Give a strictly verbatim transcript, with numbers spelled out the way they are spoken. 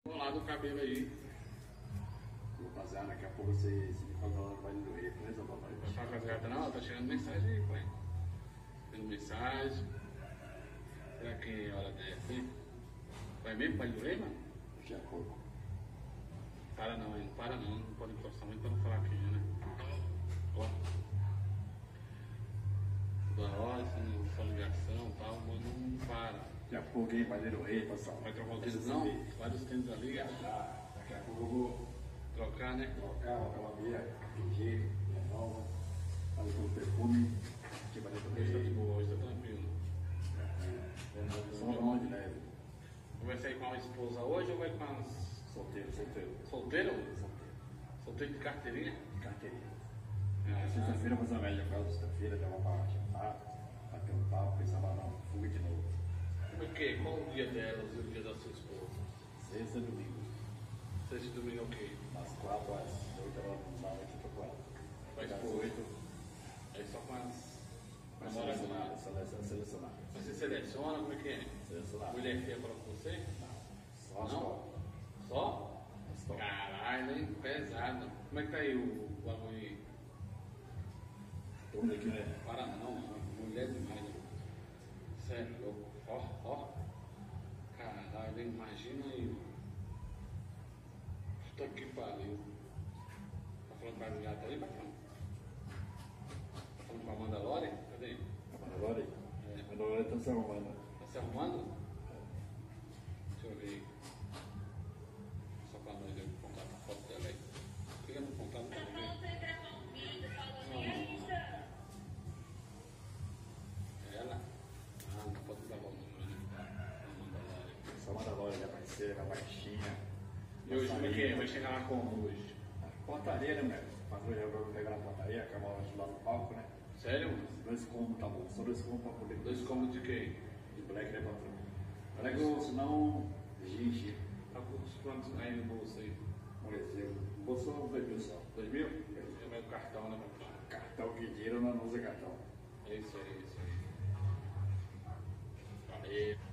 Vamos lá do cabelo aí. Rapaziada, daqui a pouco você se me falar vai no Rio, beleza, boa noite? Vai falar com as gatas não? Tá chegando mensagem aí, pai. Tendo mensagem. Será que é hora dessa, hein? Vai mesmo pra doer, mano? Daqui a pouco. Para não, hein? Não para não. Não pode encostar muito pra não falar aqui, né? Ó. Toda hora, assim, só ligação e tal, mas não para. Daqui a pouco, hein, vai no Rio, pessoal. Vai trocar o tênis não? Vários tênis ali, Tá, daqui a pouco eu vou trocar, né? trocar aquela meia, pedir, minha nova, fazer com o perfume, que vai dentro Hoje tá de dele. boa, hoje tá tranquilo. Só uma mão de leve. Vai sair com a esposa hoje ou vai com as... Solteiro, solteiro. Solteiro? Solteiro. Solteiro de carteirinha? Carteirinha. Ah, Sexta-feira eu vou fazer uma média pra sexta-feira, dar uma pra jantar, bater um papo, pensar lá não, fuga de novo. Como é que? Qual o dia delas e o dia da sua esposa? Sexta e domingo. Sexta e domingo é o quê? Das quatro às oito da noite eu tô com ela. Vai Das expor. oito, Aí só com as vai namoradas. selecionar, selecionar, selecionar. Você seleciona, como é que é? Selecionar. Mulher feia fala com você? Só as Não? quatro. Só? As top. Caralho, hein? Pesado. Como é que tá aí o bagulho aí? Todo mundo aqui, né? Para não, mano. Mulher demais, né? Sério, louco. Ó, ó. Caralho, hein? Imagina aí. Puta que pariu. Tá falando com a gata aí, patrão? Tá falando com a Mandalorian? Cadê? A Mandalorian? É. A Mandalorian tá se arrumando. Tá se arrumando? Deixa eu ver. Só pra nós ver o contato, a foto dela aí. Fica no contato pra ver. Ela? Ah, não pode dar o número, né? A Mandalorian. Só a Mandalorian, vai ser a baixinha. E hoje como é que é? Vai chegar lá como hoje? Portaria, né, mulher? Patrulha, eu vou pegar na portaria, que é uma lá no palco, né? Sério? Dois combos, tá bom. Só dois combos pra poder. Dois cômodos de quê? De black, né, patrão? Black ou senão, gente, Tá com os quantos aí no bolso aí? um exemplo. Bolsou dois mil só. Dois mil? É meu cartão, né, patrão? Cartão que dinheiro não usa cartão. É isso aí, é isso aí. Valeu.